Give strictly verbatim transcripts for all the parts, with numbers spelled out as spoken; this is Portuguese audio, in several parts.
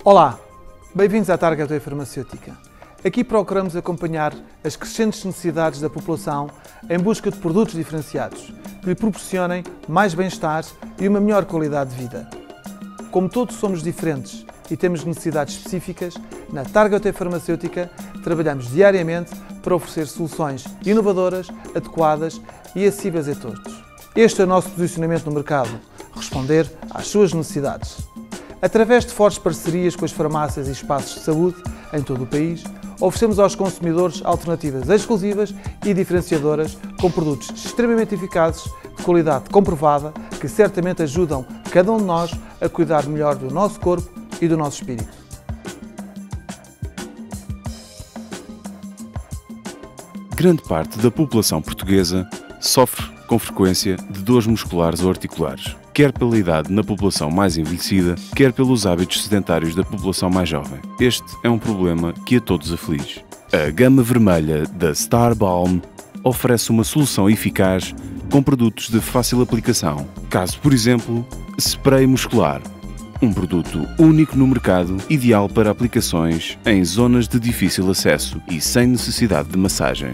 Olá, bem-vindos à Target Way Farmacêutica. Aqui procuramos acompanhar as crescentes necessidades da população em busca de produtos diferenciados que lhe proporcionem mais bem-estar e uma melhor qualidade de vida. Como todos somos diferentes e temos necessidades específicas, na Target Way Farmacêutica trabalhamos diariamente para oferecer soluções inovadoras, adequadas e acessíveis a todos. Este é o nosso posicionamento no mercado, responder às suas necessidades. Através de fortes parcerias com as farmácias e espaços de saúde em todo o país, oferecemos aos consumidores alternativas exclusivas e diferenciadoras com produtos extremamente eficazes, de qualidade comprovada, que certamente ajudam cada um de nós a cuidar melhor do nosso corpo e do nosso espírito. Grande parte da população portuguesa sofre com frequência de dores musculares ou articulares, quer pela idade na população mais envelhecida, quer pelos hábitos sedentários da população mais jovem. Este é um problema que a todos aflige. A gama vermelha da Starbalm oferece uma solução eficaz com produtos de fácil aplicação. Caso, por exemplo, spray muscular, um produto único no mercado, ideal para aplicações em zonas de difícil acesso e sem necessidade de massagem.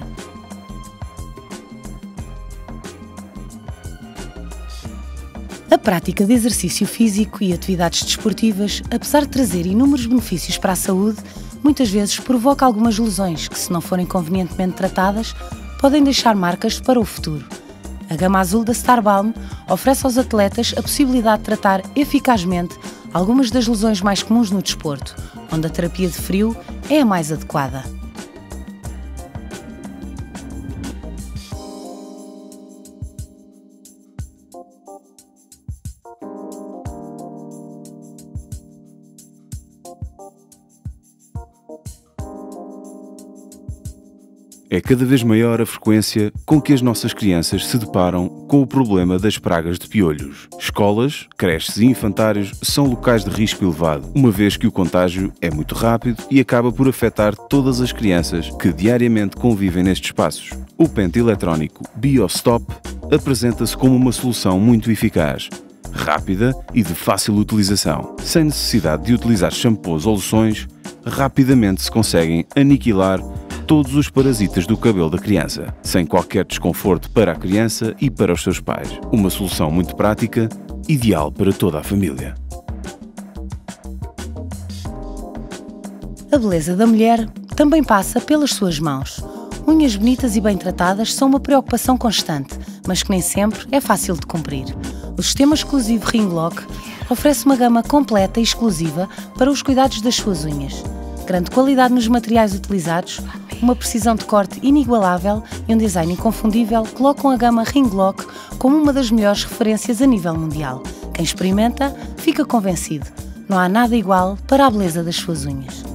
A prática de exercício físico e atividades desportivas, apesar de trazer inúmeros benefícios para a saúde, muitas vezes provoca algumas lesões que, se não forem convenientemente tratadas, podem deixar marcas para o futuro. A gama azul da Starbalm oferece aos atletas a possibilidade de tratar eficazmente algumas das lesões mais comuns no desporto, onde a terapia de frio é a mais adequada. É cada vez maior a frequência com que as nossas crianças se deparam com o problema das pragas de piolhos. Escolas, creches e infantários são locais de risco elevado, uma vez que o contágio é muito rápido e acaba por afetar todas as crianças que diariamente convivem nestes espaços. O pente eletrónico BioStop apresenta-se como uma solução muito eficaz, rápida e de fácil utilização. Sem necessidade de utilizar shampoos ou loções, rapidamente se conseguem aniquilar todos os parasitas do cabelo da criança, sem qualquer desconforto para a criança e para os seus pais. Uma solução muito prática, ideal para toda a família. A beleza da mulher também passa pelas suas mãos. Unhas bonitas e bem tratadas são uma preocupação constante, mas que nem sempre é fácil de cumprir. O sistema exclusivo Ringlock oferece uma gama completa e exclusiva para os cuidados das suas unhas. Grande qualidade nos materiais utilizados, uma precisão de corte inigualável e um design inconfundível colocam a gama Ringlock como uma das melhores referências a nível mundial. Quem experimenta fica convencido. Não há nada igual para a beleza das suas unhas.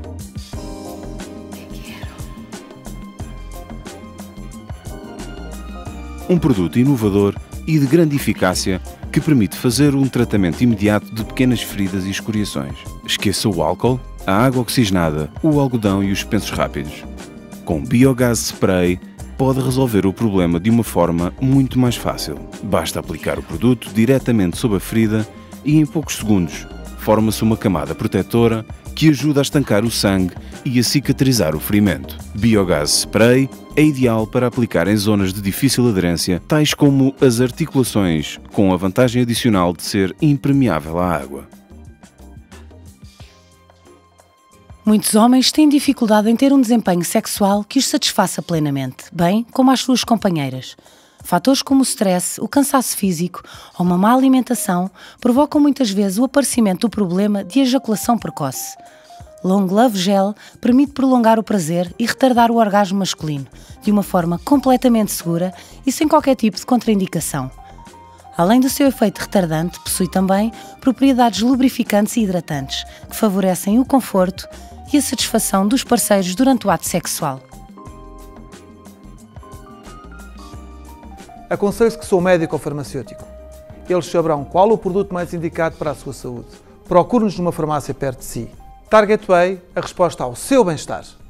Um produto inovador e de grande eficácia que permite fazer um tratamento imediato de pequenas feridas e escoriações. Esqueça o álcool, a água oxigenada, o algodão e os pensos rápidos. Com Biogás Spray, pode resolver o problema de uma forma muito mais fácil. Basta aplicar o produto diretamente sobre a ferida e em poucos segundos forma-se uma camada protetora que ajuda a estancar o sangue e a cicatrizar o ferimento. Biogás Spray é ideal para aplicar em zonas de difícil aderência, tais como as articulações, com a vantagem adicional de ser impermeável à água. Muitos homens têm dificuldade em ter um desempenho sexual que os satisfaça plenamente, bem como as suas companheiras. Fatores como o stress, o cansaço físico ou uma má alimentação provocam muitas vezes o aparecimento do problema de ejaculação precoce. Long Love Gel permite prolongar o prazer e retardar o orgasmo masculino, de uma forma completamente segura e sem qualquer tipo de contraindicação. Além do seu efeito retardante, possui também propriedades lubrificantes e hidratantes, que favorecem o conforto e a satisfação dos parceiros durante o ato sexual. Aconselho-se que sou médico ou farmacêutico. Eles saberão qual o produto mais indicado para a sua saúde. Procure-nos numa farmácia perto de si. Target Way, a resposta ao seu bem-estar.